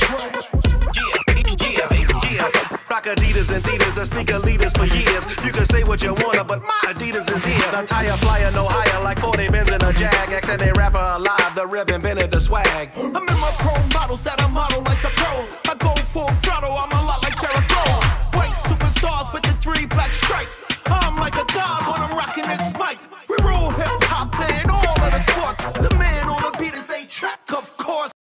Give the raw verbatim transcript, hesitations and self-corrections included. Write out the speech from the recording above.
Yeah, yeah, yeah. Rock Adidas and theaters, the sneaker leaders for years. You can say what you wanna, but my Adidas is here. The tire flyer no higher, like forty bins in a Jag. X and a rapper alive, the rev invented the swag. I'm in my pro models that I